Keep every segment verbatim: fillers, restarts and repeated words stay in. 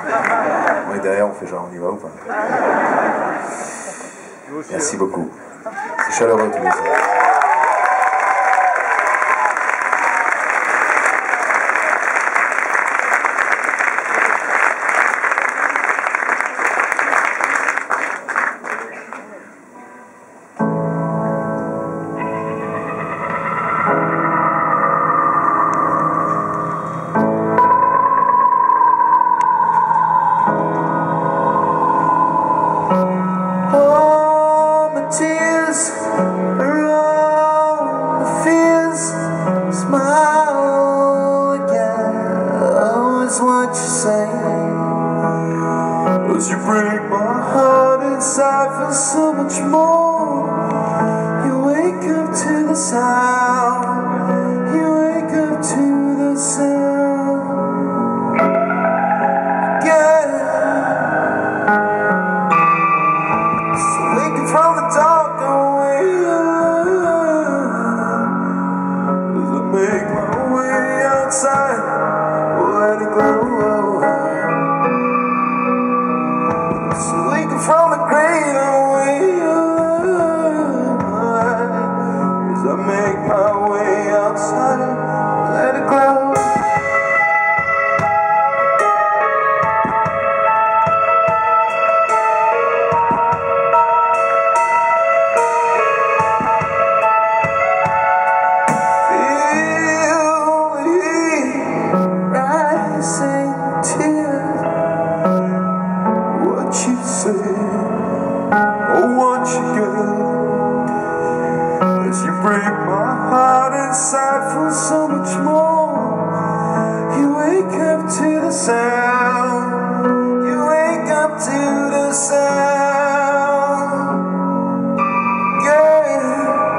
Et derrière, on fait genre, on y va ou pas? Merci beaucoup. C'est chaleureux tous les jours. What you say, as you break my heart inside for so much more. You wake up to the sound, you wake up to the sound again. So waking from the dark away, as I make my way outside, let it go. So waking from the grave away, as I make my way outside, let it go. Oh, what you get as you break my heart inside for so much more. You wake up to the sound, you wake up to the sound, yeah.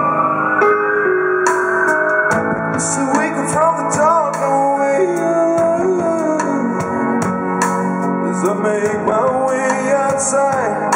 So waking from the dark away, as I make my way outside.